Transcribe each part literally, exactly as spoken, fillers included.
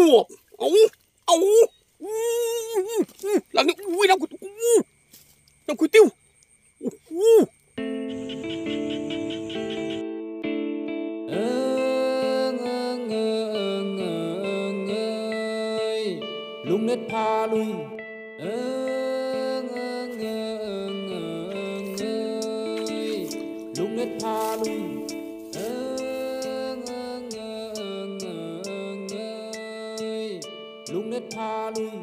วบเอาเอาหลังนี้อุ้ยน้ำขุดน้ำขุดติ้วเอิงเอิงเอิงเอิงเอยลุงเน็ตพาลุยเอิงเอิงเอิงเอิงเอยลุงเน็ตพาลุยเอิงเอิงเอิงเอิงเอยลุงเน็ตพาลุย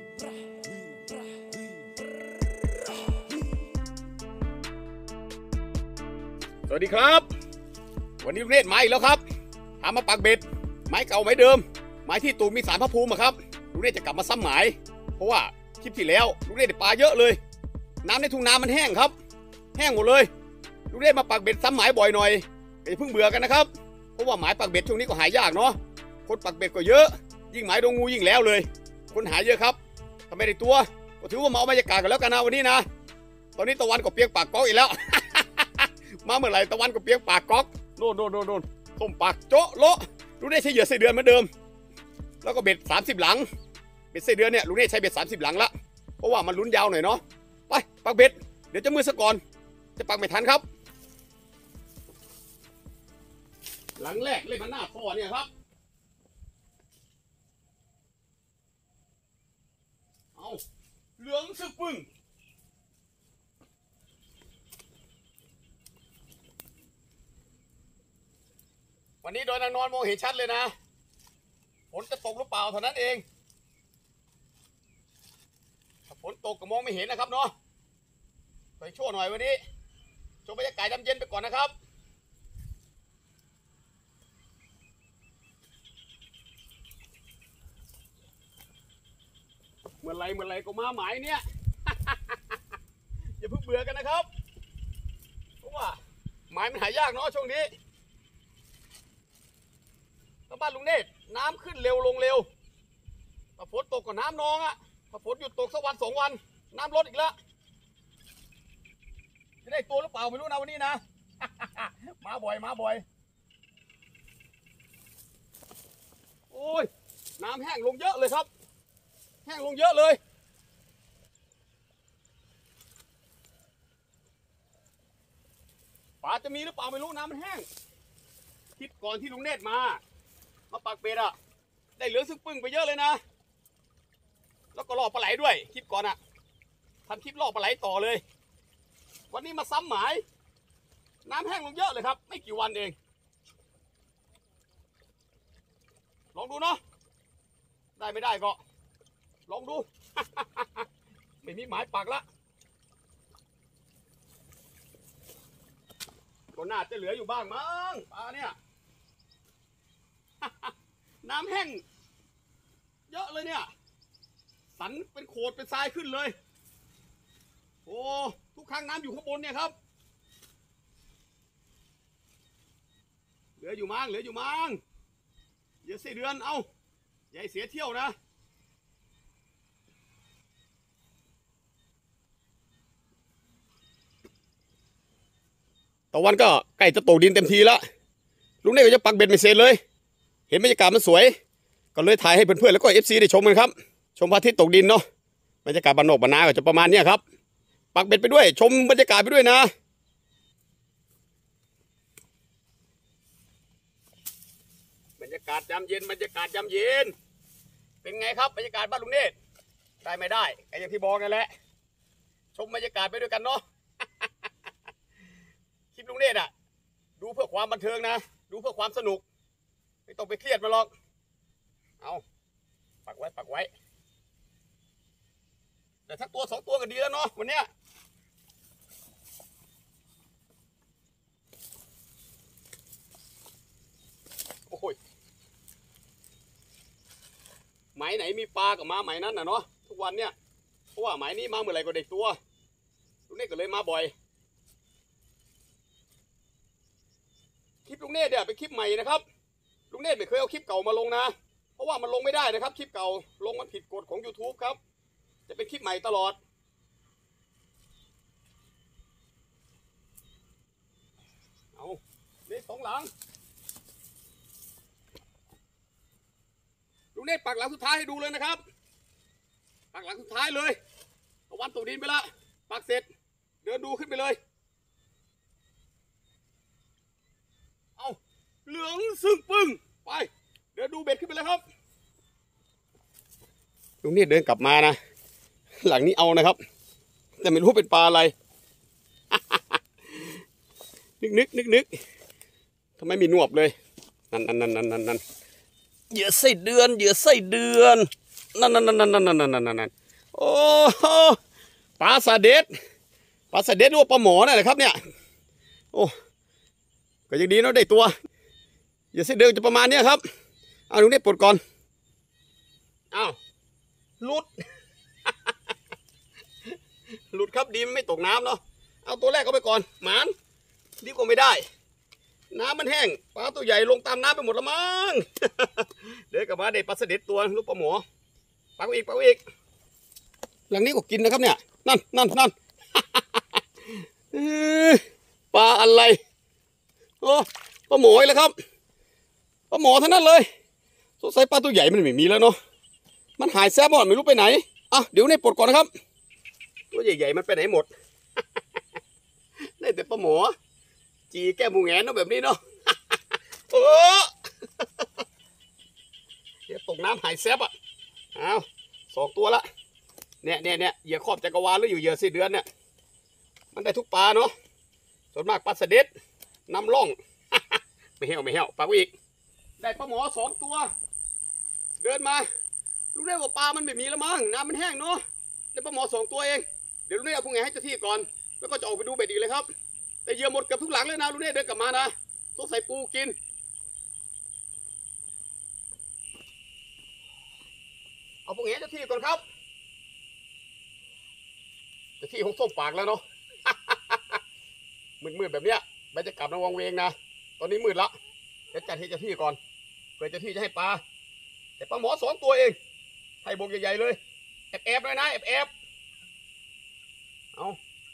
สวัสดีครับวันนี้ลุงเนตรมาอีกแล้วครับพามาปักเบ็ดไม้เก่าไม้เดิมไม้ที่ตูมมีสารพระภูมิครับลุงเนตรจะกลับมาซ้ำหมายเพราะว่าคลิปที่แล้วลุงเนตรได้ปลาเยอะเลยน้ำในทุ่งนามันแห้งครับแห้งหมดเลยลุงเนตรมาปักเบ็ดซ้ำหมายบ่อยหน่อยอย่าเพิ่งเบื่อกันนะครับเพราะว่าหมายปักเบ็ดช่วงนี้ก็หายากเนาะคนปักเบ็ดก็เยอะยิ่งหมายดงงูยิ่งแล้วเลยคนหาเยอะครับถ้าไม่ได้ตัวก็ถือว่ามาเอาบรรยากาศกันแล้วกันนะวันนี้นะตอนนี้ตะวันก็เปียกปากก๊อกอีกแล้ว มาเมื่อไหร่ตะวันก็เปียกปากก๊อกโน่นโน่นโน่นโน่นต้มปากโจ๊ะโละลุงเนตรใช้เหยื่อไส้เดือนเหมือนเดิมแล้วก็เบ็ดสามสิบหลังเบ็ดไส้เดือนเนี่ยลุงเนตรใช้เบ็ดสามสิบหลังละเพราะว่ามันลุ้นยาวหน่อยเนาะไปปักเบ็ดเดี๋ยวจะมือซะก่อนจะปักไม่ทันครับหลังแรกเล่นมันหน้าท่อเนี่ยครับเอาเหลืองสึกปึ้งวันนี้โดยนางนอนมองเห็นชัดเลยนะฝนจะตกหรือเปล่าเท่านั้นเองถ้าฝนตกก็มองไม่เห็นนะครับเนาะไปชั่วหน่อยวันนี้ชมบรรยากาศยามเย็นไปก่อนนะครับเมื่อไรเมื่อไรก็มาหมายเนี่ย อย่าเพิ่งเบื่อกันนะครับเพราะว่าหมายมันหายากเนาะช่วงนี้บ้านลุงเนตรน้ำขึ้นเร็วลงเร็วถ้าฝนตกก็น้ำนองอ่ะถ้าฝนหยุดตกสักวันสองวันน้ำลดอีกแล้วจะได้ตัวหรือเปล่าไม่รู้นะวันนี้นะ มาบ่อยมาบ่อยโอ้ยน้ำแห้งลงเยอะเลยครับแห้งลงเยอะเลยปลาจะมีหรือเปล่าไม่รู้น้ำมันแห้งคลิปก่อนที่ลุงเนตรมามาปักเบ็ดอะได้เหลือซึ่งปึ้งไปเยอะเลยนะแล้วก็ล่อปลาไหลด้วยคลิปก่อนอะทำคลิปล่อปลาไหลต่อเลยวันนี้มาซ้ำหมายน้ำแห้งลงเยอะเลยครับไม่กี่วันเองลองดูเนาะได้ไม่ได้ก็ลองดู ไม่มีหมายปักละก็น่าจะเหลืออยู่บ้างมั้งปลาเนี่ย น้ำแห้งเยอะเลยเนี่ยสันเป็นโขดเป็นทรายขึ้นเลยโอ้ทุกครั้งน้ำอยู่ข้างบนเนี่ยครับเหลืออยู่มั้งเหลืออยู่มั้งอย่าเสียเดือนเอาอย่าเสียเที่ยวนะตะวันก็ใกล้จะตกดินเต็มทีแล้วลุงเนตรก็จะปักเบ็ดไม่เสร็จเลยเห็นบรรยากาศมันสวยก็เลยถ่ายให้เพื่อนๆแล้วก็เอฟซีได้ชมกันครับชมพระอาทิตย์ตกดินเนาะบรรยากาศบ้านนอกบ้านนาก็จะประมาณนี้ครับปักเบ็ดไปด้วยชมบรรยากาศไปด้วยนะบรรยากาศยามเย็นบรรยากาศยามเย็นเป็นไงครับบรรยากาศบ้านลุงเนตรได้ไม่ได้ก็อย่างที่บอกกันแหละชมบรรยากาศไปด้วยกันเนาะ คลิปลุงเนตรอะดูเพื่อความบันเทิงนะดูเพื่อความสนุกไม่ต้องไปเครียดมาหรอกเอาปักไว้ปักไว้แต่ถ้าตัวสองตัวก็ดีแล้วเนาะวันเนี้ยโอ้ยหมายไหนมีปลากับมาหมายนั้นนะเนาะทุกวันเนี้ยเพราะว่าหมายนี้มาเมื่อไหร่ก็เด็กตัวลุงเนตรก็เลยมาบ่อยคลิปลุงเนตรเนี่ยเป็นคลิปใหม่นะครับลุงเนตรไม่เคยเอาคลิปเก่ามาลงนะเพราะว่ามันลงไม่ได้นะครับคลิปเก่าลงมันผิดกฎของ ยูทูบ ครับจะเป็นคลิปใหม่ตลอดเอาเลขสองหลังลุงเนตรปักหลังสุดท้ายให้ดูเลยนะครับปักหลังสุดท้ายเลยตะวันตกดินไปละปักเสร็จเดินดูขึ้นไปเลยเอาเหลืองซึ่งปึ้งไปเดินดูเบ็ดขึ้นไปเลยครับลุงเนตรเดินกลับมานะหลังนี้เอานะครับแต่ไม่รู้เป็นปลาอะไร นึกนึกนึกนึกทำไมมีหนวบเลยนั่นนั่นนั่นนั่นนั่นเหยื่อไส้เดือนเหยื่อไส้เดือนนั่นนั่นนั่นนั่นนั่นนั่นนั่นนั่นโอ้ปลาสาเด็ดปลาสาเด็ดหรือว่าปลาหมอนั่นแหละครับเนี่ยโอ้ก็ยังดีเนาะได้ตัวเหยื่อไส้เดือนจะประมาณนี้ครับเอาลุงเนตรปลดก่อนอ้าวหลุด หลุดครับดีมันไม่ตกน้ำเนาะเอาตัวแรกเอาไปก่อนหมานดีกว่าไม่ได้น้ำมันแห้งปลาตัวใหญ่ลงตามน้ำไปหมดละมั้ง เดี๋ยวกลับมาได้ปลาเสด็จตัวลูกปลาหมอปลาอีกปลาอีกหลังนี้ก็กินนะครับเนี่ยนั่นนั่นนั่น ปลาอะไรโอ้ปลาหมอเลยครับปลาหมอทั้งนั้นเลยสงสัยปลาตัวใหญ่มันไม่มีแล้วเนาะมันหายแซ่บหมดไม่รู้ไปไหนอ่ะเดี๋ยวนี่ปลดก่อนนะครับตัวใหญ่ๆมันไปไหนหมด ได้แต่ปลาหมอจีแก้มหมูแงนเนาะแบบนี้เนาะ โอ้ เดี๋ยวตกน้ำหายแซ่บอ่ะเอาสองตัวละเนี่ยเนี่ยเนี่ยเหยื่อครอบจักรวาลหรืออยู่เหยื่อสี่เดือนเนี่ยมันได้ทุกปลาเนาะส่วนมากปลาเสด็จน้ำล่อง ไม่เหี้ยวไม่เหี้ยวปลาอีกได้ปลาหมอสองตัวเดินมารู้ได้ว่าปลามันไม่มีแล้วมั้งน้ำมันแห้งเนาะได้ปลาหมอสองตัวเองเดี๋ยวลุงเนตรเอาพวกไงให้เจ้าที่ก่อนแล้วก็จะออกไปดูเบ็ดอีกเลยครับแต่เหยื่อหมดกับทุกหลังเลยนะลุงเนตรเดินกลับมานะต้องใส่ปูกินเอาพวกไงให้เจ้าที่ก่อนครับเจ้าที่คงส้มปากแล้วเนาะ มืดๆแบบเนี้ยใบจะกลับมาวังเวงนะตอนนี้มืดละจะจัดให้เจ้าที่ก่อนเพื่อเจ้าที่จะให้ปลาแต่ปลาหมอสองตัวเองให้บกใหญ่ๆเลยแอบแอบเลยนะแอบแอบเอา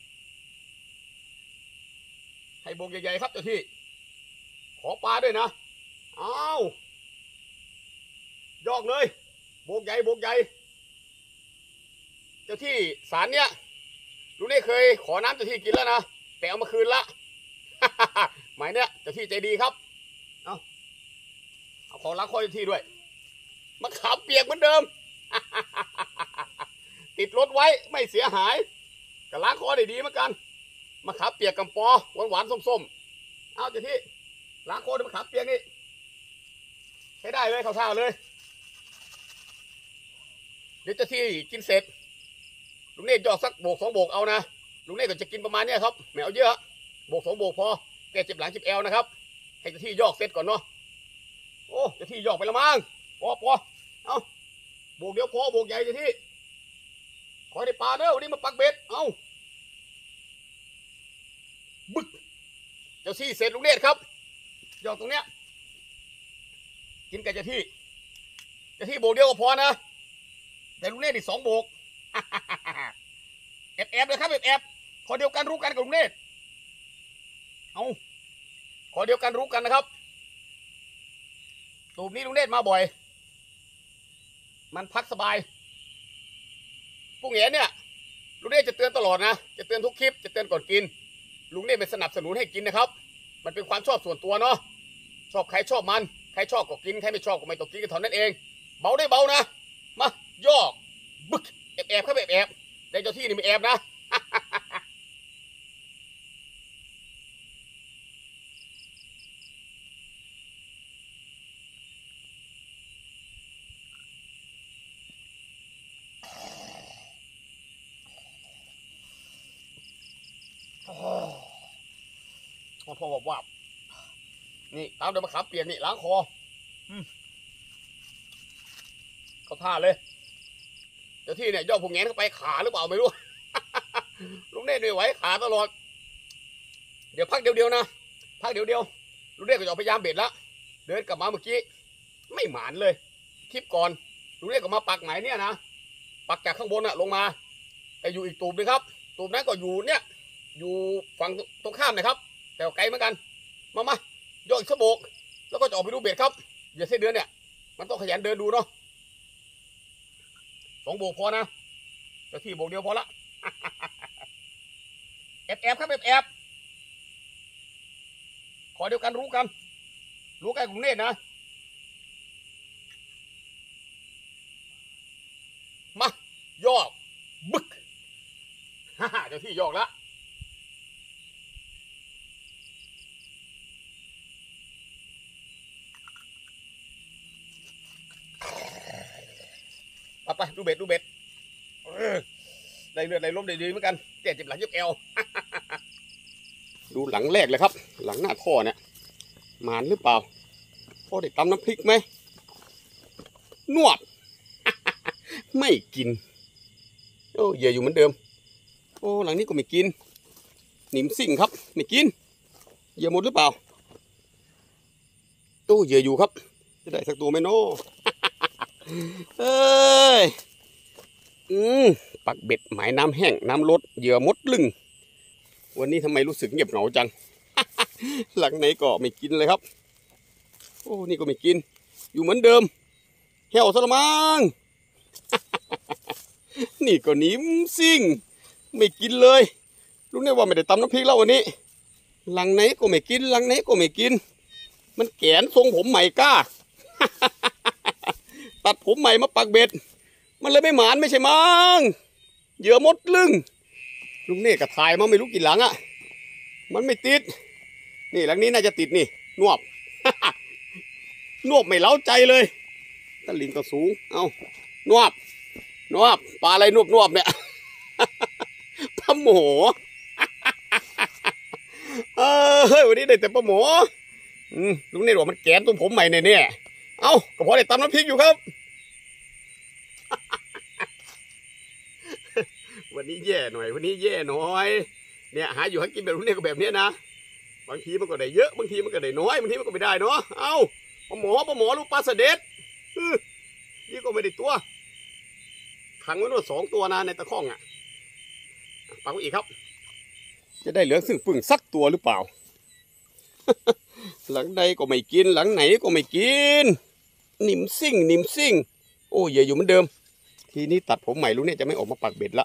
ให้บกใหญ่ๆครับเจ้าที่ขอปลาด้วยนะเอายอกเลยบกใหญ่บกใหญ่เจ้าที่สารเนี้ยลุงเนตรเคยขอน้ำเจ้าที่กินแล้วนะแต่เอามาคืนละ หมายเนี้ยเจ้าที่ใจดีครับเอาเอาของล้างคอเจ้าที่ด้วยมะขามเปียกเหมือนเดิม ติดรถไว้ไม่เสียหายก็ล้างคอได้ดีเหมือนกันมะขามเปียกกับปอหวานหวานส้มๆเอาเจ้าที่ล้างคอด้วยมะขามเปียกนี่ใช้ได้เลยข้าวเช้าเลยเดี๋ยวเจ้าที่กินเสร็จลุงเนตรยอดสักโบกสองโบกเอานะลุงเนตรก็จะกินประมาณนี้ครับไม่เอาเยอะโบกสองโบกพอแกเจ็บหลังเจ็บแอวนะครับให้เจ้าที่ยอกเสร็จก่อนเนาะโอ้เจ้าที่ยอกไปละมั้งพอพอเอาโบกเดียวพอโบกใหญ่เจ้าที่ขอได้ปลาเด้อวันนี้มาปักเบ็ดเอาบึกเจ้าที่เสร็จลุงเนตรครับยอกตรงเนี้ยกินกับเจ้าที่เจ้าที่โบกเดียวก็พอนะแต่ลุงเนตรอีกสองโบก แอบแอบเลยครับแอบแอบขอเดียวกันรู้กันกับลุงเนตรเอาขอเดียวกันรู้กันนะครับตูบนี้ลุงเนตรมาบ่อยมันพักสบายพวกเงี้ยเนี่ยลุงเนตรจะเตือนตลอดนะจะเตือนทุกคลิปจะเตือนก่อนกินลุงเนตรไม่สนับสนุนให้กินนะครับมันเป็นความชอบส่วนตัวเนาะชอบใครชอบมันใครชอบก็กินใครไม่ชอบก็ไม่ต้องกินกันเท่านั้นเองเบาได้เบานะมาย่อบึกแอบแอบครับแอบแอบในเจ้าที่นี่ไม่แอบนะ พอบอกว่านี่ตามเดินมาขับเปียกนี่ล้างคอเขาท่าเลยเจ้าที่เนี่ยย่อพวกแงนเข้าไปขาหรือเปล่าไม่รู้ ลุงเนตรไม่ไหวขาตลอดเดี๋ยวพักเดียวๆนะพักเดียวๆลุงเนตรก็จะพยายามเบ็ดละเดินกลับมาเมื่อกี้ไม่หมานเลยคลิปก่อนลุงเนตรก็มาปักไหนเนี่ยนะปักจากข้างบนอะลงมาแต่อยู่อีกตูบนึงครับตูบนั้นก็อยู่เนี่ยอยู่ฝั่งตรงข้ามนะครับแต่ไกลเหมือนกันมามาย่ออีกชั่วโมงแล้วก็จะออกไปดูเบ็ดครับอย่าเส้นเดือนเนี่ยมันต้องขยันเดินดูเนาะสองโบกพอนะเจ้าที่โบกเดียวพอละ แอบแอบครับแอบแอบขอเดียวกันรู้กันรู้กันกรุงเทพนะมายอกบึก ฮ่าฮ่าเจ้าที่ยอกละไปไปดูเบ็ดดูเบ็ดได้เลือดได้ล้มได้ดีเหมือนกันแก่เจ็บหลังเจ็บเอว ดูหลังแรกเลยครับ หลังหน้าท่อเนี่ยมานหรือเปล่าพ่อได้ตำน้ำพริกไหมนวด ไม่กินโอ้เหยื่ออยู่เหมือนเดิมโอ้หลังนี้ก็ไม่กินหนิมซิ่งครับไม่กินเหยื่อหมดหรือเปล่าตู้เหยื่ออยู่ครับจะได้สักตัวไหมโน่ เอ้ยอืมปักเบ็ดหมายน้ำแห้งน้ำลดเหยื่อมดลึงวันนี้ทำไมรู้สึกเงียบเหงาจัง หลังไหนก็ไม่กินเลยครับโอ้นี่ก็ไม่กินอยู่เหมือนเดิมเหี่ยวสละมัง นี่ก็หนิมซิ่งไม่กินเลยรู้แน่ว่าไม่ได้ตำน้ำพริกแล้ววันนี้หลังไหนก็ไม่กินหลังไหนก็ไม่กินมันแกนทรงผมใหม่กล้า ตัดผมใหม่มาปักเบ็ดมันเลยไม่หมานไม่ใช่มั้งเหยื่อมดลึงลุงเน่กระถ่ายมาไม่รู้กี่หลังอ่ะมันไม่ติดนี่หลังนี้น่าจะติดนี่นวบ นวบไม่เล้าใจเลยตะลิงก็สูงเอานวบนวบปลาอะไรนวบนวบเนี่ย ปลาหมอ เออเฮ้ยวันนี้ได้แต่ปลาหมออืมลุงเน่บอกมันแกนตรงผมใหม่เนี่ยเนี่ยเอ้าก็พอได้ตำน้ำพริกอยู่ครับ วันนี้แย่หน่อยวันนี้แย่หน่อยเนี่ยหาอยู่หากินแบบลุงเน่ก็แบบนี้นะบางทีมันก็ได้เยอะบางทีมันก็ได้น้อยบางทีมันก็ไม่ได้เนาะเอ้าปลาหมอปลาหมอลูกปลาเสด็จนี่ก็ไม่ได้ตัวขังไว้นวดสองตัวนะในตะข้องอ่ะปักไว้อีกครับจะได้เหลือซึ่งปึ่งสักตัวหรือเปล่า หลังใดก็ไม่กินหลังไหนก็ไม่กินหนิมซิ่งหนิมซิ่งโอ้ยอย่าอยู่เหมือนเดิมทีนี้ตัดผมใหม่ลูกเนี่ยจะไม่ออกมาปักเบ็ดละ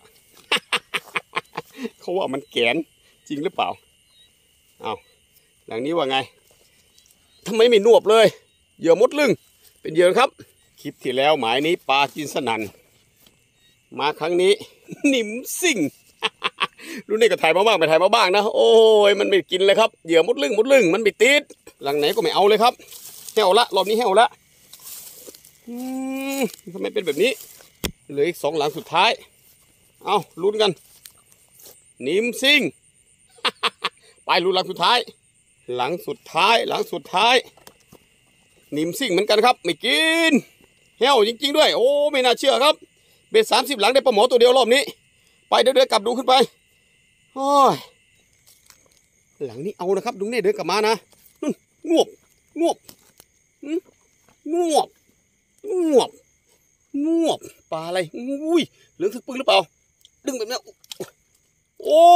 เขาว่ามันแกนจริงหรือเปล่าเอาหลังนี้ว่าไงทำไมไม่นวบเลยเหยื่อมดลึงเป็นเหยื่อครับคลิปที่แล้วหมายนี้ปลากินสนั่นมาครั้งนี้ หนิมซิ่ง รุ่นนี้ก็ถ่ายมาบ้างไปถ่ายมาบ้างนะโอ้ยมันไม่กินเลยครับเหยื่อมดลึงมดลึงมันไม่ติดหลังไหนก็ไม่เอาเลยครับแห้วละรอบนี้แห้วละอืมทำไมเป็นแบบนี้เหลืออีกสองหลังสุดท้ายเอาลุ้นกันหนิมซิ่ง ไปลุ้นหลังสุดท้ายหลังสุดท้ายหลังสุดท้ายหนิมซิ่งเหมือนกันครับไม่กินแห้วจริงๆด้วยโอ้ไม่น่าเชื่อครับเบ็ดสามสิบหลังได้ปลาหมอตัวเดียวรอบนี้ไปเดินเดินกลับดูขึ้นไปโอ้ยหลังนี้เอานะครับดูเนี่ยเดินกลับมานะนวบนวบนวบนวบนวบปลาอะไรอุ้ยเหลืองสึกปึ้งหรือเปล่าดึงแบบนี้โอ้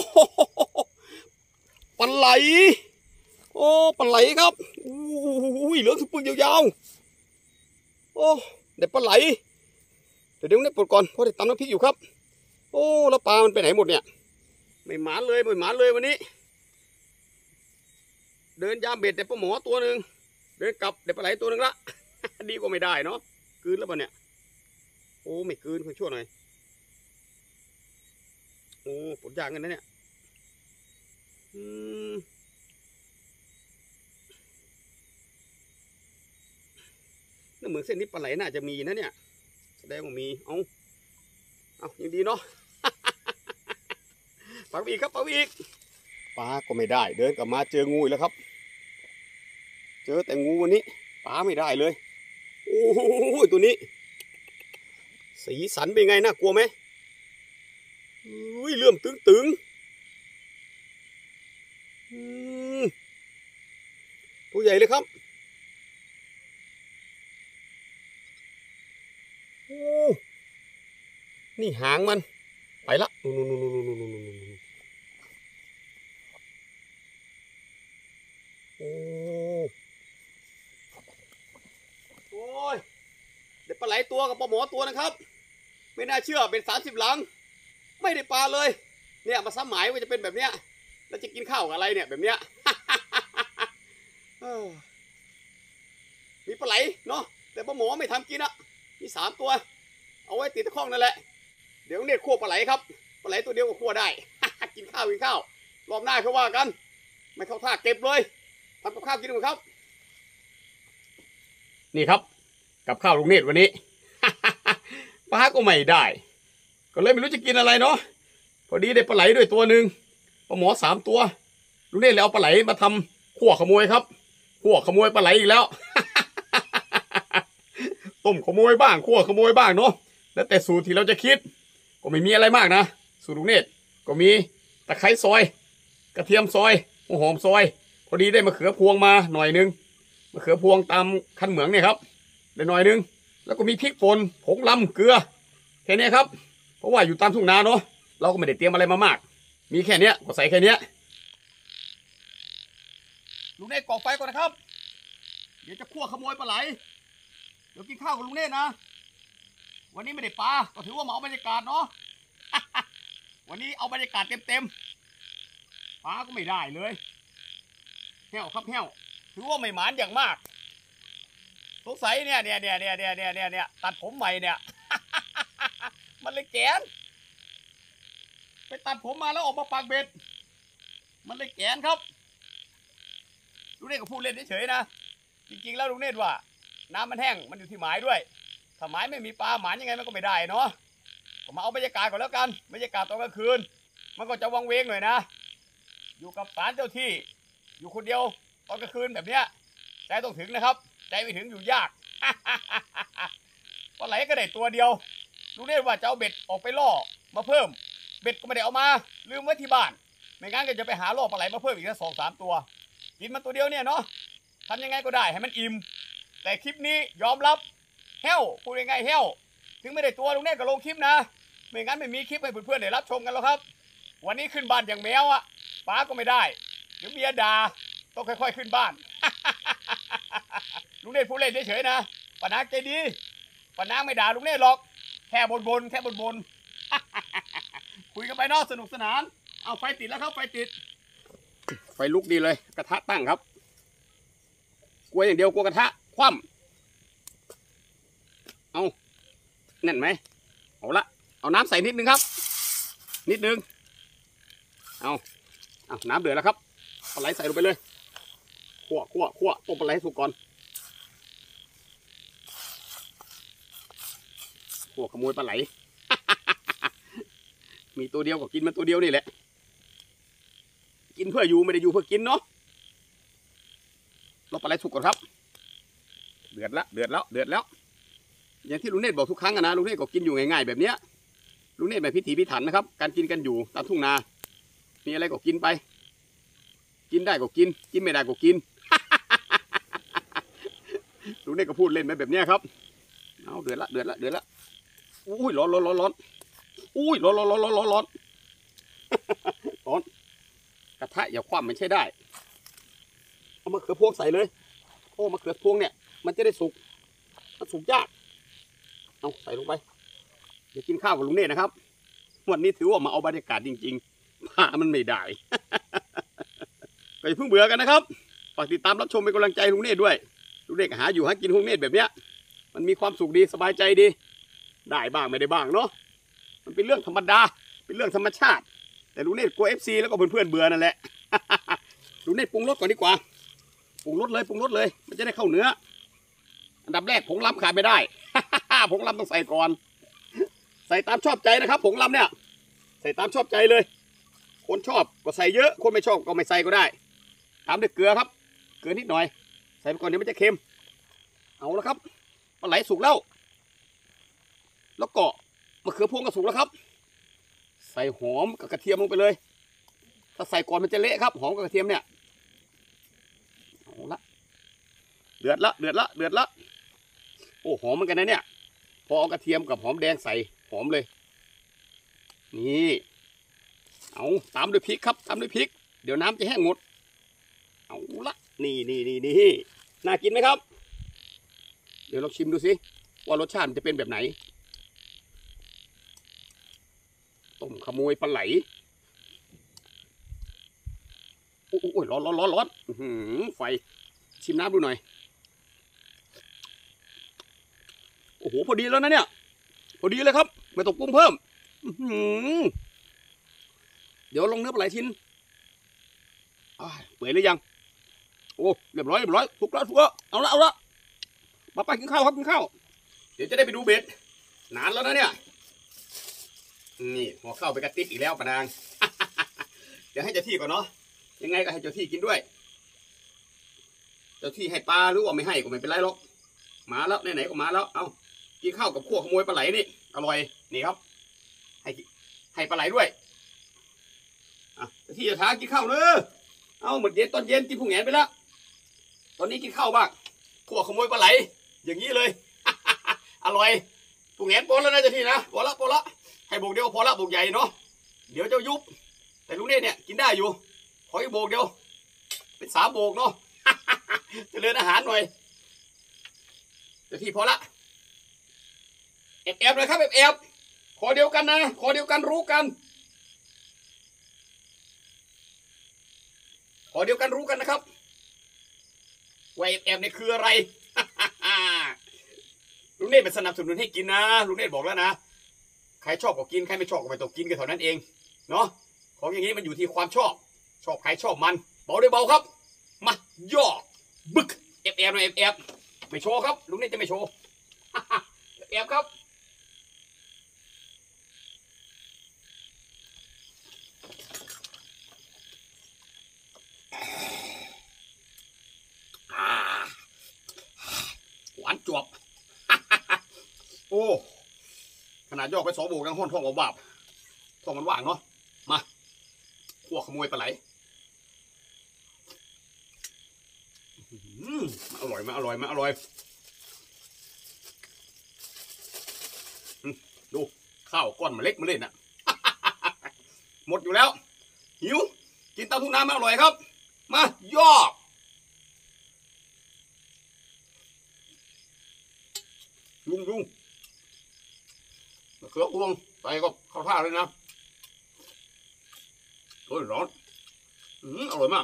ปลาไหลโอ้ปลาไหลครับอุ้ยเหลืองสึกปึ้งยาวๆโอ้เด็ดปลาไหลเดี๋ยวเดี๋ยวเนี่ยปลดก่อนเพราะเด็ดตำน้ำพริกอยู่ครับโอ้แล้วปลามันไปไหนหมดเนี่ยไม่หมานเลยไม่หมานเลยวันนี้เดินยามเบ็ดแต่ปลาหมอตัวหนึ่งเดินกลับเด็ดปลาไหลตัวหนึ่งละ ดีกว่าไม่ได้เนาะคืนแล้วป่ะเนี่ยโอ้ไม่คืนค่อยชั่วหน่อยโอ้ปวดยางกันนะเนี่ยอืมนั่นเหมือนเส้นนี้ปลาไหลน่าจะมีนะเนี่ยแสดงว่ามีเอาเอายังดีเนาะ ปักอีกครับปักอีกปลาก็ไม่ได้เดินกลับมาเจองูอีกแล้วครับเจอแต่งูวันนี้ปลาไม่ได้เลยโอ้โหตัวนี้สีสันเป็นไงน่ากลัวไหมอุ้ยเลื่อมตึงตึงตัวใหญ่เลยครับโอ้นี่หางมันไปละนู่นนู่นนู่นนู่นนู่นนู่นโอ้โอ้ยเดี๋ยวปลาไหลตัวกับปลาหมอตัวนะครับไม่น่าเชื่อเป็นสามสิบหลังไม่ได้ปลาเลยเนี่ยมาซ้ำหมายว่าจะเป็นแบบเนี้ยแล้วจะกินข้าวกับอะไรเนี่ยแบบเนี้ย มีปลาไหลเนาะแต่ปลาหมอไม่ทำกินอะมีสามตัวเอาไว้ติดตะข้องนั่นแหละเดี๋ยวเนี่ยคั่วปลาไหลครับปลาไหลตัวเดียวก็คั่วได้ กินข้าวกินข้าวรอบหน้าเขาว่ากันไม่เข้าท่าเก็บเลยทำกับข้าวกินกันครับนี่ครับกับข้าวลุงเนตรวันนี้ ปลาก็ไม่ได้ก็เลยไม่รู้จะกินอะไรเนาะพอดีได้ปลาไหลด้วยตัวหนึ่งปลาหมอสามตัวลุงเนตรเลยเอาปลาไหลมาทำขั่วขโมยครับขั่วขโมยปลาไหลอีกแล้ว ต้มขโมยบ้างขั่วขโมยบ้างเนาะแล้วแต่สูตรที่เราจะคิดก็ไม่มีอะไรมากนะสูตรลุงเนตรก็มีตะไคร้ซอยกระเทียมซอยหัวหอมซอยพอดีได้มะเขือพวงมาหน่อยนึงมะเขือพวงตามคันเหมืองเนี่ยครับได้หน่อยนึงแล้วก็มีพริกป่นผงลำเกลือแค่นี้ครับเพราะว่าอยู่ตามทุ่งนาเนาะเราก็ไม่ได้เตรียมอะไรมามากมีแค่นี้ก็ใส่แค่นี้ลุงเนตรก่อไฟก่อนนะครับเดี๋ยวจะคั่วขโมยปลาไหลเดี๋ยวกินข้าวกับลุงเนตรนะวันนี้ไม่ได้ปลาก็ถือว่ามาเอาบรรยากาศเนาะ วันนี้เอาบรรยากาศเต็มๆปลาก็ไม่ได้เลยแห้วครับแห้วถือว่าไม่หมานอย่างมากสงสัยเนี่ยเนี่ยเนี่ยเนี่ยเนี่ยเนี่ยเนี่ยตัดผมใหม่เนี่ย มันเลยแกนไปตัดผมมาแล้วออกมาปากเบ็ดมันเลยแกนครับลุงเนตรก็พูดเล่นเฉยๆนะจริงๆแล้วลุงเนตรว่าน้ำมันแห้งมันอยู่ที่หมายด้วยถ้าหมายไม่มีปลาหมายยังไงมันก็ไม่ได้เนาะก็มาเอาบรรยากาศก่อนแล้วกันบรรยากาศตอนกลางคืนมันก็จะวังเวงหน่อยนะอยู่กับศาลเจ้าที่อยู่คนเดียวตอนกลางคืนแบบเนี้ยใจต้องถึงนะครับใจไม่ถึงอยู่ยาก ปลาไหลก็ได้ตัวเดียวลุงเนตรว่าจะเอาเบ็ดออกไปล่อมาเพิ่มเบ็ดก็ไม่ได้เอามาลืมไว้ที่บ้านไม่งั้นก็จะไปหาล่อปลาไหลมาเพิ่มอีกสักสองสามตัวกินมันตัวเดียวเนี่ยเนาะทำยังไงก็ได้ให้มันอิ่มแต่คลิปนี้ยอมรับเฮ้วพูดยังไงเฮ้วถึงไม่ได้ตัวลุงเนตรก็ลงคลิปนะไม่งั้นไม่มีคลิปให้เพื่อนๆได้รับชมกันแล้วครับวันนี้ขึ้นบ้านอย่างแมวอะป้าก็ไม่ได้เดี๋ยวเมียด่าต้องค่อยๆขึ้นบ้าน ลุงเนตรพูดเล่นเฉยๆนะป้านักใจดีป้านักไม่ด่าลุงเนตรหรอกแค่บนๆแค่บนๆ คุยกันไปเนาะสนุกสนานเอาไฟติดแล้วครับไฟติดไฟลุกดีเลยกระทะตั้งครับกลัวอย่างเดียวกลัวกระทะคว่ำเอาแน่นไหมเอาละเอาน้ำใส่นิดนึงครับนิดนึงเอาเอาน้ำเดือดแล้วครับปลาไหลใส่ลงไปเลยคั่วคั่วคั่วต้มปลาไหลให้สุกก่อนคั่วขโมยปลาไหล มีตัวเดียวก็กินมันตัวเดียวนี่แหละกินเพื่ออยู่ไม่ได้อยู่เพื่อกินเนาะเราปลาไหลสุกก่อนครับเดือดแล้วเดือดแล้วเดือดแล้วอย่างที่ลุงเนตรบอกทุกครั้งนะลุงเนตรก็กินอยู่ง่ายๆแบบเนี้ยลุงเนตรแบบพิถีพิถันนะครับการกินกันอยู่ตามทุ่งนามีอะไรก็กินไปกินได้ก็กินกินไม่ได้ก็กิน ลุงเนตรก็พูดเล่นไปแบบเนี้ยครับเอาเดือดละเดือดละเดือดละอุ้ยร้อนร้อนร้อนร้อนอุ้ยร้อนร้อนร้อนร้อนร้อนร้อนร้อนกระทะอย่าคว่ำมันใช้ได้เอามะเขือพวงใส่เลยโอ้มะเขือพวงเนี่ยมันจะได้สุกมันสุกยากเอาใส่ลงไปเดี๋ยวกินข้าวกับลุงเนตรนะครับวันนี้ถือว่ามาเอาบรรยากาศจริงๆผ้ามันไม่ได้ ก็อย่าเพิ่งเบื่อกันนะครับฝากติดตามรับชมเป็นกำลังใจลุงเนตรด้วยลุงเนตรหาอยู่หากินลุงเนตรแบบเนี้ยมันมีความสุขดีสบายใจดีได้บ้างไม่ได้บ้างเนาะมันเป็นเรื่องธรรมดาเป็นเรื่องธรรมชาติแต่ลุงเนตรกลัวเอฟซีแล้วก็เพื่อนๆเบื่อนั่นแหละ ลุงเนตรปรุงรสก่อนดีกว่าปรุงรสเลยปรุงรสเลยมันจะได้เข้าเนื้ออันดับแรกผงลำขาดไม่ได้ ผงลำต้องใส่ก่อนใส่ตามชอบใจนะครับผงลำเนี่ยใส่ตามชอบใจเลยคนชอบก็ใส่เยอะคนไม่ชอบก็ไม่ใส่ก็ได้ตามด้วยเกลือครับเกลือนิดหน่อยใส่ไปก่อนเดี๋ยวมันจะเค็มเอาละครับปลาไหลสุกแล้วแล้วก็มะเขือพวงก็สุกแล้วครับใส่หอมกับกระเทียมลงไปเลยถ้าใส่ก่อนมันจะเละครับหอมกับกระเทียมเนี่ยเอาละเดือดละเดือดละเดือดละโอ้หอมเหมือนกันนะเนี่ยพอเอากระเทียมกับหอมแดงใส่หอมเลยนี่เอาตามด้วยพริกครับตามด้วยพริกเดี๋ยวน้ำจะแห้งหมดเอาละนี่นี่นี่นี่น่ากินไหมครับเดี๋ยวเราชิมดูสิว่ารสชาติมันจะเป็นแบบไหนต้มขโมยปลาไหลโอ้ยร้อนร้อนร้อนร้อนไฟชิมน้ำดูหน่อยโอ้โหพอดีแล้วนะเนี่ยพอดีเลยครับไม่ต้องปรุงเพิ่มเดี๋ยวลงเนื้อปลาไหลชิ้นเปื่อยหรือยังโอ้เรียบร้อยเรียบร้อยถูกแล้วถูกแล้วเอาละเอาละมาไปกินข้าวครับกินข้าวเดี๋ยวจะได้ไปดูเบ็ดนานแล้วนะเนี่ยนี่หัวเข้าไปกระติกอีกแล้วปะนาง เดี๋ยวให้เจ้าที่ก่อนเนาะยังไงก็ให้เจ้าที่กินด้วยเจ้าที่ให้ปลาหรือว่าไม่ให้ก็ไม่เป็นไรหรอกมาแล้วไหนๆก็มาแล้วเอากินข้าวกับขั้วขโมยปลาไหลนี่อร่อยนี่ครับให้ให้ปลาไหลด้วยอ่ะเจ้าที่จะท้ากินข้าวเนอะเอาเหมือนเย็นตอนเย็นกินผู้แหงไปแล้วตอนนี้กินข้าวบ้างขั้วขโมยปลาไหลอย่างนี้เลย อร่อยผู้แหงพอแล้วนะเจ้าที่นะพอละพอละให้โบกเดียวพอละโบกใหญ่เนาะเดี๋ยวเจ้ายุบแต่ลุงเนี่ยเนี่ยกินได้อยู่ขออีกโบกเดียวเป็นสามโบกเนาะ จะเลือนอาหารหน่อยเจ้าที่พอละแอบแอบเลยครับแอบแอบขอเดียวกันนะขอเดียวกันรู้กันขอเดียวกันรู้กันนะครับว่าแอบแอบเนี่ยคืออะไร ลุงเนตเป็นสนับสนุนให้กินนะลุงเนตบอกแล้วนะใครชอบก็กินใครไม่ชอบก็ไม่ต้องกินกันเท่านั้นเองเนาะของอย่างนี้มันอยู่ที่ความชอบชอบใครชอบมันเบาด้วยเบาครับมาย่อบึกแอบแอบหน่อยแอบแอบไม่โชว์ครับลุงเนตจะไม่โชว์ แอบครับหวานจวบ โอ้ขนาดย่อไปสองโบกยังห้อนท้องบาบท้องมันว่างเนาะมาขั้วขโมยปลาไหลมาอร่อยมาอร่อยมาอร่อยดูข้าวก้อนมาเล็กมาเล่นอ่ะ หมดอยู่แล้วหิวกินเต้าหู้น้ำมาอร่อยครับมาย่อลุงลุงเขือพวงใส่ก็เข้าท่าเลยนะโอ้ยร้อนอืมอร่อยมาก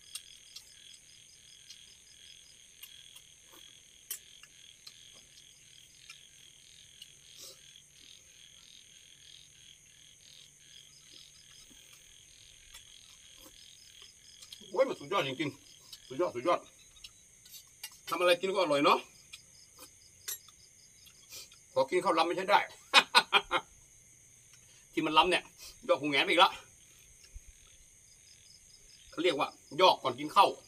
โอ้ยมันสุดยอดจริงๆสุดยอดสุดยอดทำอะไรกินก็อร่อยเนาะขอกินข้าวล้ำไม่ใช่ได้ ที่มันล้ำเนี่ยยอกหูแงนไปอีกแล้วเขาเรียกว่ายอกก่อนกินข้าว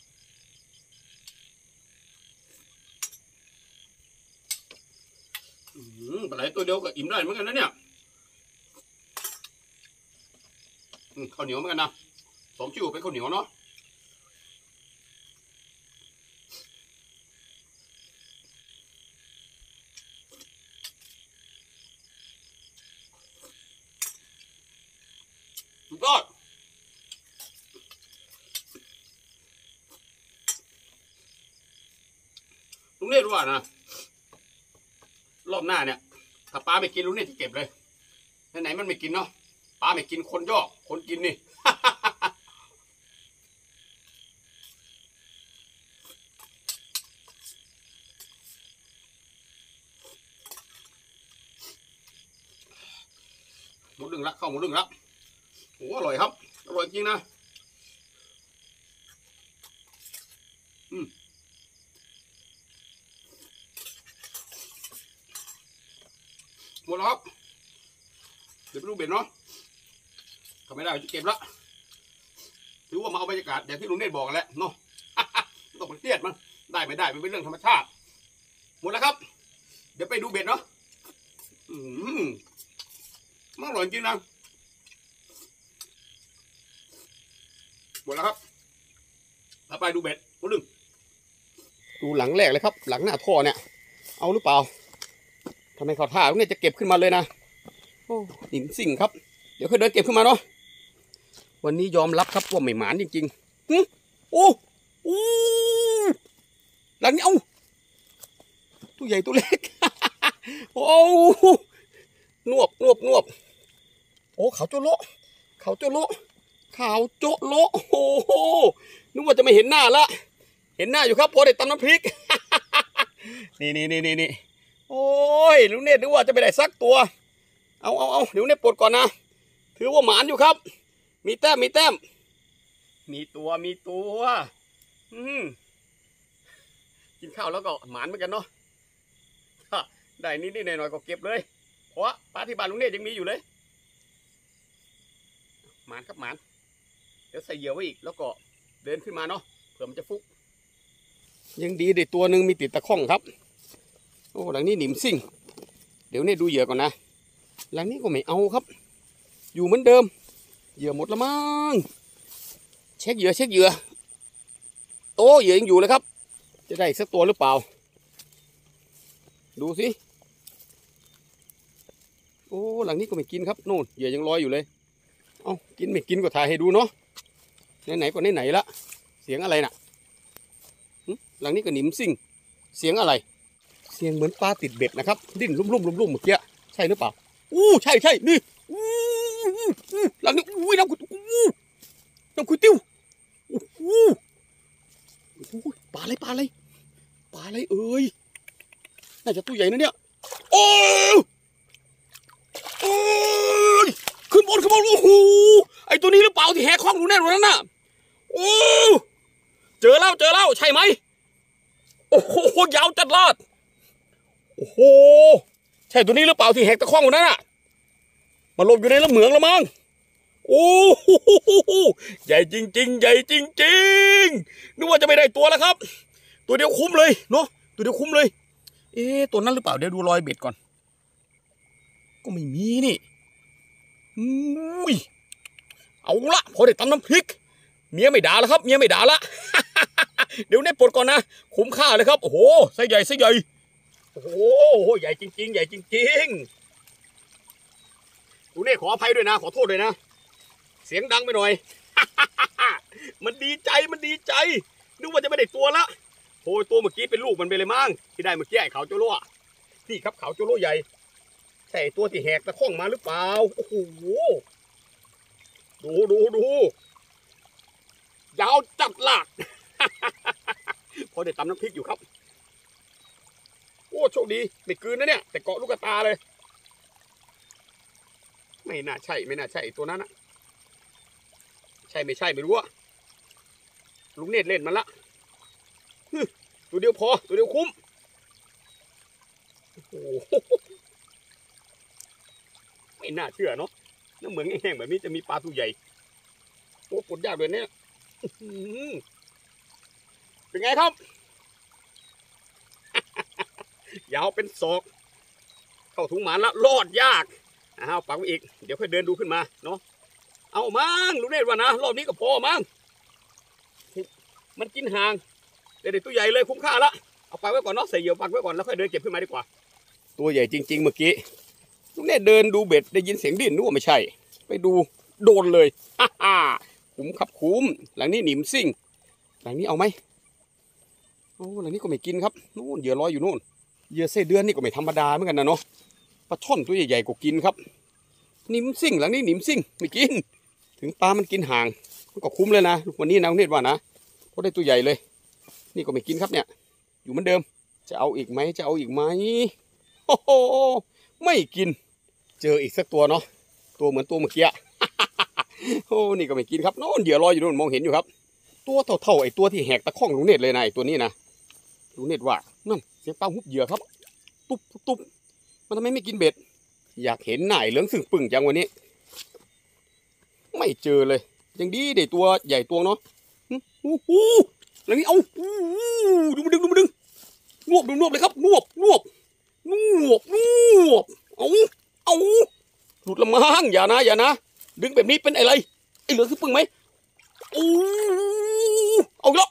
ปลาไหลตัวเดียวก็อิ่มได้เหมือนกันนะเนี่ยข้าวเหนียวเหมือนกันนะสองชิ้วเป็นข้าวเหนียวเนาะสุดยอดลุงเนตรว่านะรอบหน้าเนี่ยถ้าป้าไม่กินลุงเนตรจะเก็บเลยไหนๆมันไม่กินเนาะป้าไม่กินคนย่อคนกินนี่ หมดดึงละเข้าหมดดึงละโอ้อร่อยครับอร่อยจริงนะอืมหมดแล้วครับเดี๋ยวไปดูเบ็ดเนาะทำไม่ได้จะเก็บละถือว่ามาเอาบรรยากาศอย่างที่ลุงเนตรบอกกันแล้วเนาะ ต้องไปเครียดมันได้ไม่ได้มันเป็นเรื่องธรรมชาติหมดแล้วครับเดี๋ยวไปดูเบ็ดเนาะอืมมันอร่อยจริงนะหมดแล้วครับแล้วไปดูเบ็ดกูดึงดูหลังแรกเลยครับหลังหน้าท่อเนี่ยเอาหรือเปล่าทำไมเขาท่าเนี่ยจะเก็บขึ้นมาเลยนะโอ้หินสิ่งครับเดี๋ยวค่อยเดินเก็บขึ้นมาเนาะวันนี้ยอมรับครับว่าไม่หมานจริงๆโอ้โอ้หลังนี้เอาตัวใหญ่ตัวเล็ก โอ้นวบนวบนวบโอ้ขาวโจโลขาวโจโลขาวโจโลโอ้โหนึกว่าจะไม่เห็นหน้าละเห็นหน้าอยู่ครับพอได้ตำน้ำพริก นี่นี่นี่นี่นี่โอ้ยลุงเนตรนึกว่าจะไม่ได้สักตัวเอาเอาเอาเดี๋ยวเนตรปลดก่อนนะถือว่าหมานอยู่ครับมีแต้มมีแต้มมีตัวมีตัวอืมกินข้าวแล้วก็หมานเหมือนกันเนาะได้นิดนิดหน่อยหน่อยก็เก็บเลยเพราะปลาที่บ้านลุงเนตรยังมีอยู่เลยหมานครับหมานเดี๋ยวใส่เหยื่อไว้อีกแล้วก็เดินขึ้นมาเนาะเผื่อมันจะฟุกยังดีได้ตัวหนึ่งมีติดตะข้องครับโอ้หลังนี้หนิมซิ่งเดี๋ยวเนี่ยดูเหยื่อก่อนนะหลังนี้ก็ไม่เอาครับอยู่เหมือนเดิมเหยื่อหมดละมั้งเช็คเหยื่อเช็คเหยื่อโอ้เหยื่อยังอยู่เลยครับจะได้สักตัวหรือเปล่าดูสิโอ้หลังนี้ก็ไม่กินครับโน่นเหยื่อยังลอยอยู่เลยเอากินไม่กินก็ถ่ายให้ดูเนาะไหนๆก็ไหนๆละเสียงอะไรน่ะหลังนี้ก็หนิมซิ่งเสียงอะไรเสียงเหมือนปลาติดเบ็ดนะครับดิ้นลุ่มๆลุ่มๆเมื่อกี้ใช่หรือเปล่าอู้ใช่ใช่นี่อู้หลังนี้อู้น้ำกุอู้น้ำกุติ้วอู้ปลาอะไรปลาอะไรปลาอะไรเอ้ยน่าจะตัวใหญ่นะเนี่ยโอ้โอ้ยขึ้นบนขึ้นบนโอ้โหไอตัวนี้หรือเปล่าที่แหกข้องดูแน่นอนน่ะโอ้เจอแล้วเจอแล้วใช่ไหมโอ้โหยาวจัดลาดโอ้โหใช่ตัวนี้หรือเปล่าที่แหกตะข้องนั้นน่ะมาหลบอยู่ในลำเหมืองแล้วมั้งโอ้โหใหญ่จริงๆใหญ่จริงๆนึกว่าจะไม่ได้ตัวแล้วครับตัวเดียวคุ้มเลยเนาะตัวเดียวคุ้มเลยเอ๊ะตัวนั้นหรือเปล่าเดี๋ยวดูรอยเบ็ดก่อนก็ไม่มีนี่อุ้ยเอาละพอได้ตำน้ำพริกเมียไม่ด่าแล้วครับเมียไม่ด่าละ เดี๋ยวเน็ตปลดก่อนนะคุ้มค่าเลยครับโอ้โหไส้ใหญ่ไส้ใหญ่โอ้โหใหญ่จริงๆใหญ่จริงๆดูเน่ขออภัยด้วยนะขอโทษด้วยนะเสียงดังไปหน่อย มันดีใจมันดีใจนึกว่าจะไม่ได้ตัวละโอ้ยตัวเมื่อกี้เป็นลูกมันไปเลยมั้งที่ได้เมื่อกี้ไอ้ขาวโจโล่นี่ครับขาวโจโล่ใหญ่ใช่ตัวที่แหกตะข้องมาหรือเปล่าโอ้โหดูดูดูยาวจัดหลัก พอได้ตำน้ำพริกอยู่ครับโอ้โชคดีไม่กลืนนะเนี่ยแต่เกาะลูกตาเลยไม่น่าใช่ไม่น่าใช่ตัวนั้นนะใช่ไม่ใช่ไม่รู้อะลุงเนตรเล่นมันละตัวเดียวพอตัวเดียวคุ้มโอ้โหไม่น่าเชื่อเนาะน้ำเหมืองแห้งๆแบบนี้จะมีปลาตัวใหญ่โอ้ปวดยากเลยเนี่ยเป็นไงครับ ยาวเป็นศอกเข้าถุงหมานแล้วรอดยากเอาปักไว้อีกเดี๋ยวค่อยเดินดูขึ้นมาเนาะเอามั่งลุงเนตรว่านะรอบนี้ก็พอมั่งมันกินห่างเด็ดตัวใหญ่เลยคุ้มค่าละเอาปักไว้ก่อนเนาะใส่เหยื่อปักไว้ก่อนแล้วค่อยเดินเก็บขึ้นมาดีกว่าตัวใหญ่จริงๆเมื่อกี้ลุงเนตรเดินดูเบ็ดได้ยินเสียงดิ้นนึกว่าไม่ใช่ไปดูโดนเลยฮ่าฮ่าคุ้มครับคุ้มหลังนี้หนิมซิ่งหลังนี้เอาไหมโอ้หลังนี้ก็ไม่กินครับนู่นเหยื่อลอยอยู่นู่นเหยื่อไส้เดือนนี่ก็ไม่ธรรมดาเหมือนกันนะเนาะปลาช่อนตัวใหญ่ๆก็กินครับหนิมซิ่งหลังนี้หนิมซิ่งไม่กินถึงปลามันกินห่างมันก็คุ้มเลยนะวันนี้นะเนตรว่านะเพราะได้ตัวใหญ่เลยนี่ก็ไม่กินครับเนี่ยอยู่เหมือนเดิมจะเอาอีกไหมจะเอาอีกไหมโอ้โหไม่กินเจออีกสักตัวเนาะตัวเหมือนตัวเมื่อกี้ โอ้นี่ก็ไม่กินครับโน่นเหยื่อลอยอยู่นู่นมองเห็นอยู่ครับตัวเท่าๆไอ้ตัวที่แหกตะข้องลุงเนตรเลยนะไอ้ตัวนี้นะลุงเนตรว่านั่นเสียงปลาหุบเหยื่อครับตุ๊บตุ๊บมันทำไมไม่กินเบ็ดอยากเห็นหน่ายเหลืองสึ่งปึ่งจังวันนี้ไม่เจอเลยยังดีได้ตัวใหญ่ตัวเนาะโอ้โหแล้วนี่เอาดูมาดึงดูมาดึงนวบดูนวบเลยครับนวบนวบนวบนวบเอาเอาหลุดละมั้งอย่านะอย่านะดึงแบบนี้เป็นอะไรไอ้เหลืองสึ่งปึ่งไหมโอ้เอาละ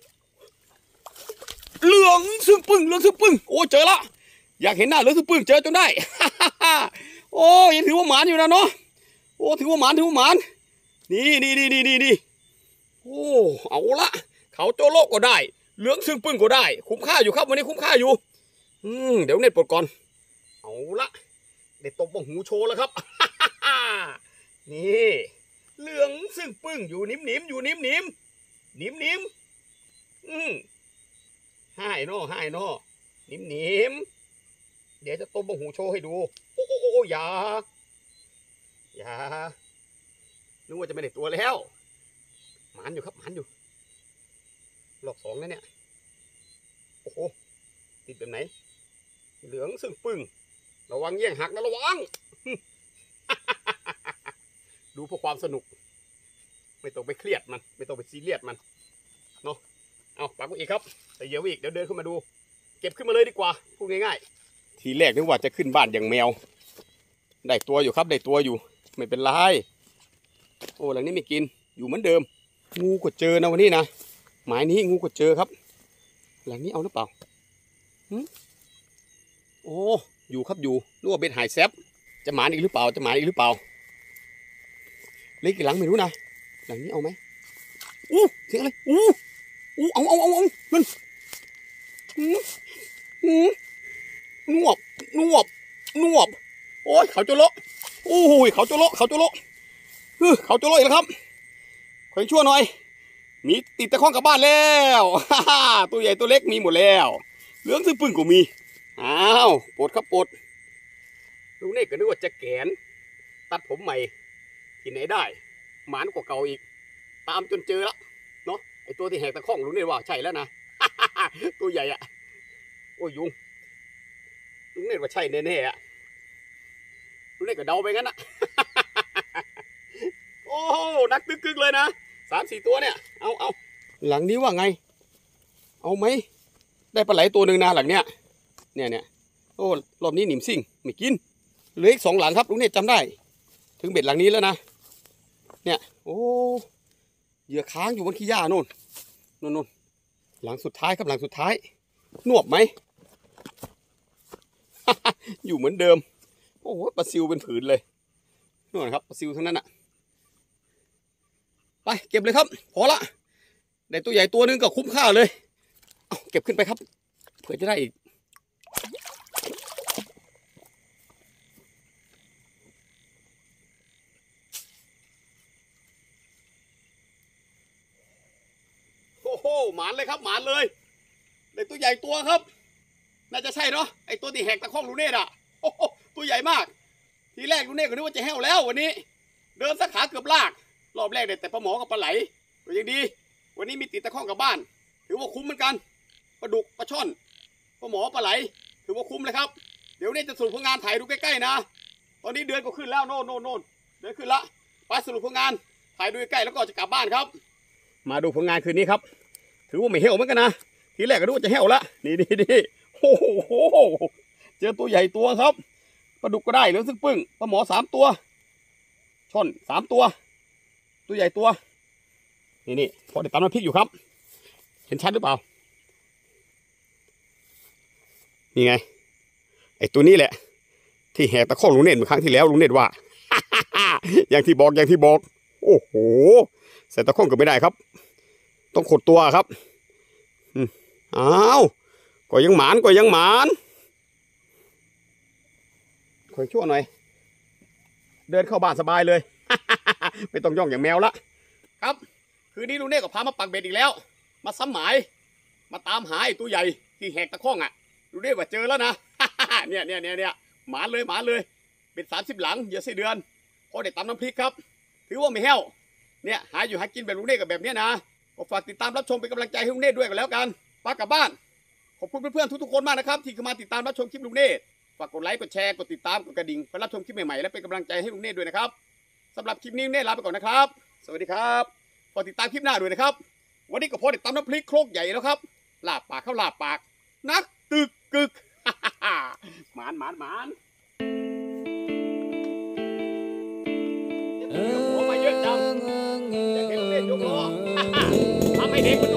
เหลืองซึ่งปึ้งเหลืองซึ่งปึ้งโอ้เจอละอยากเห็นหน้าเหลืองซึ่งปึ้งเจอจนได้ โอ้ยังถือว่าหมานอยู่นะเนาะโอ้ถือว่าหมานถือว่าหมานนี่นี่นี่นี่นี่นี่โอ้เอาละเขาโจโลก็ได้เหลืองซึ่งปึ้งก็ได้คุ้มค่าอยู่ครับวันนี้คุ้มค่าอยู่อืมเดี๋ยวเน็ตปลดก่อนเอาละเด็ดตบบ้องหูโชว์แล้วครับนี่เหลืองซึ่งปึ้งอยู่นิ่มนิ่มอยู่นิ่มนิ่มนิ่มนิ่มอืมให้นอให้นอนิ่มนิ่มเดี๋ยวจะต้มบะหูโชว์ให้ดูโอ้โอ้โอ้อย่าอย่านึกว่าจะไม่ได้ตัวแล้วหมานอยู่ครับหมานอยู่หลอกสองนะเนี่ยโอ้โหติดแบบไหนเหลืองซึ่งปึ้งระวังเยี่ยงหักนะระวัง ดูเพื่อความสนุกไม่ต้องไปเครียดมันไม่ต้องไปซีเรียสมันเนาะเอาปักไว้อีกครับแต่เดี๋ยวอีกเดี๋ยวเดินขึ้นมาดูเก็บขึ้นมาเลยดีกว่าพูดง่ายๆทีแรกนึกว่าจะขึ้นบ้านอย่างแมวได้ตัวอยู่ครับได้ตัวอยู่ไม่เป็นไรโอ้หลังนี้ไม่กินอยู่เหมือนเดิมงูก็เจอนะวันนี้นะหมายนี้งูก็เจอครับหลังนี้เอาหรือเปล่าโอ้อยู่ครับอยู่นึกว่าเป็นหายแซบจะหมานอีกหรือเปล่าจะหมานอีกหรือเปล่าเล็กกี่หลังไม่รู้นะหลังนี้เอาไหมอู้เสียงอะไรอู้อู้เอาเอาเอาเอามันนวบนวบนวบโอ้ยเขาจะโละโอ้ยเขาจะโละเขาจะโละเขาจะโละอีกแล้วครับขอชั่วหน่อยมีติดตะข้องกลับบ้านแล้วตัวใหญ่ตัวเล็กมีหมดแล้วเหลืองซึ่งปึ้งก็มีอ้าวปวดครับปวดลุงเนกก็นึกว่าจะแกนตัดผมใหม่ที่ไหนได้หมานกว่าเก่าอีกตามจนเจอแล้วเนาะไอตัวที่แหกตะข้องลุงเนกว่าใช่แล้วนะ ตัวใหญ่อะโอ้ยยุงลุงเนกว่าใช่แน่ๆอะลุงเนกก็เดาไปงั้นอะ โอ้นักตึกกึกเลยนะสามสี่ตัวเนี่ยเอาเอาหลังนี้ว่าไงเอาไหมได้ปลาไหลตัวหนึ่งนะหลังเนี้ยเนี่ยเนี่ยโอ้รอบนี้หนิมซิ่งไม่กินเหลืออีกสองหลังครับลุงเนตจำได้ถึงเบ็ดหลังนี้แล้วนะเนี่ยโอ้เหยื่อค้างอยู่บนขี้หญ้าโน่นโน่นโน่นหลังสุดท้ายครับหลังสุดท้ายนวบไหม อยู่เหมือนเดิมโอ้โหปลาซิวเป็นผืนเลยนู่นครับปลาซิวทั้งนั้นอะไปเก็บเลยครับพอละได้ตัวใหญ่ตัวนึงก็คุ้มค่าเลยเอาเก็บขึ้นไปครับเผื่อจะได้อีกโอ้โหหมานเลยครับหมานเลยได้ตัวใหญ่ตัวครับน่าจะใช่เนาะไอตัวที่แหกตะข้องลูเน่อะโอ้โหตัวใหญ่มากทีแรกลูเน่ก็นึกว่าจะแห้วแล้ววันนี้เดินสักขาเกือบลากรอบแรกได้แต่ปลาหมอกับปลาไหลก็ยังดีวันนี้มีติดตะข้องกับบ้านถือว่าคุ้มเหมือนกันปลาดุกปลาช่อนปลาหมอปลาไหลถือว่าคุ้มเลยครับเดี๋ยวนี้จะสรุปผลงานถ่ายดูใกล้ๆนะตอนนี้เดือนก็ขึ้นแล้วโน่นโน่นโน่นเดือนขึ้นละไปสรุปผลงานถ่ายดูใกล้ๆแล้วก็จะกลับบ้านครับมาดูผลงานคืนนี้ครับถือว่าไม่เหี่ยวเหมือนกันนะทีแรกก็นึกว่าจะเหี่ยวละนี่นี่นี่โอ้โหเจอตัวใหญ่ตัวครับปลาดุกก็ได้เหลือซึ่งปึ้งปลาหมอสามตัวช่อนสามตัวตัวใหญ่ตัวนี่นี่พอได้ตำน้ำพริกอยู่ครับเห็นชัดหรือเปล่านี่ไงไอ้ตัวนี้แหละที่แหกตะข้องลุงเนตรเมื่อครั้งที่แล้วลุงเนตรว่า อย่างที่บอกอย่างที่บอกโอ้โหใส่ตะข้องก็ไม่ได้ครับต้องขดตัวครับอ้าวก็ยังหมานก็ยังหมานคอยชั่วหน่อยเดินเข้าบ้านสบายเลย ไม่ต้องย่องอย่างแมวละครับคืนนี้ลุงเน่ก็พามาปักเบ็ดอีกแล้วมาซ้ำหมายมาตามหาไอ้ตัวใหญ่ที่แหกตะข้องอ่ะลุงเน่ว่าเจอแล้วนะ เนี่ยเนี่ยเนี่ยเนี่ยหมาเลยหมาเลยเป็นสามสิบหลังเหยื่อไส้เดือนพอได้ตำน้ำพริกครับถือว่าไม่แห้วเนี่ยหาอยู่หากินแบบลุงเน่กับแบบนี้นะก็ฝากติดตามรับชมเป็นกำลังใจให้ลุงเน่ด้วยกันแล้วกันป้ากลับบ้านขอบคุณเพื่อนๆทุกๆคนมากนะครับที่เข้ามาติดตามรับชมคลิปลุงเน่ฝากกดไลค์กดแชร์กดติดตามกดกระดิ่งเพื่อรับชมคลิปใหม่ๆและเป็นกำลังใจให้ลุงเน่ด้วยนะครับสำหรับคลิปนี้ลุงเน่ลาไปก่อนนะครับสวัสดีครับฝากติดตามคลิปหน้าด้วยนะครับวันนี้ก็พอได้ตำน้ำพริกโครกใหญ่แล้วครับลาบปากเข้าลาบปากนักตึกกึก หมานหมานหมานหัวมาเยอะจังอยากเห็นลุงเน่ยกล้อ ทำให้เด็กมัน